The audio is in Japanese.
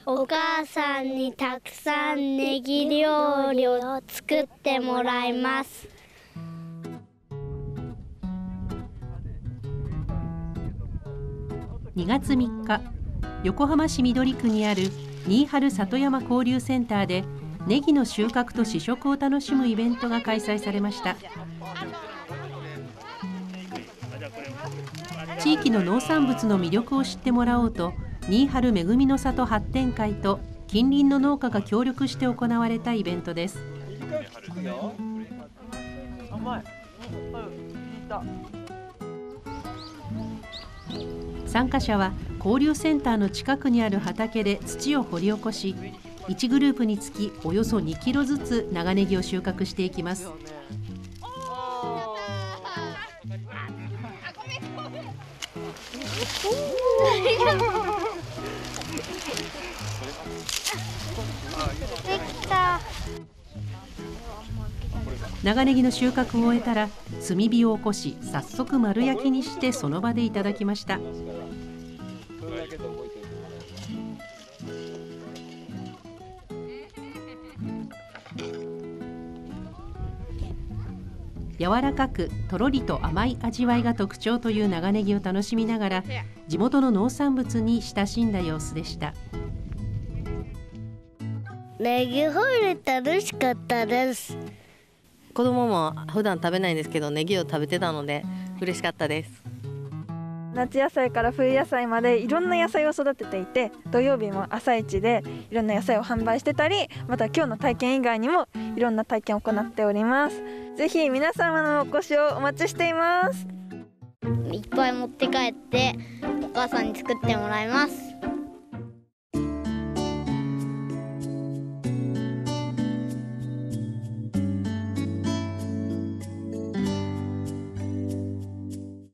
お母さんにたくさんネギ料理を作ってもらいます。 2月3日、横浜市緑区にある新春里山交流センターでネギの収穫と試食を楽しむイベントが開催されました。地域の農産物の魅力を知ってもらおうと、新春めぐみの里発展会と近隣の農家が協力して行われたイベントです。参加者は交流センターの近くにある畑で土を掘り起こし、1グループにつきおよそ2キロずつ長ネギを収穫していきます。 できた。 長ネギの収穫を終えたら炭火を起こし、早速丸焼きにしてその場でいただきました。柔らかくとろりと甘い味わいが特徴という長ネギを楽しみながら、地元の農産物に親しんだ様子でした。 ネギホイル楽しかったです。 子供も普段食べないんですけど、ネギを食べてたので嬉しかったです。 夏野菜から冬野菜までいろんな野菜を育てていて、土曜日も朝市でいろんな野菜を販売してたり、また今日の体験以外にもいろんな体験を行っております。ぜひ皆様のお越しをお待ちしています。 いっぱい持って帰ってお母さんに作ってもらいます。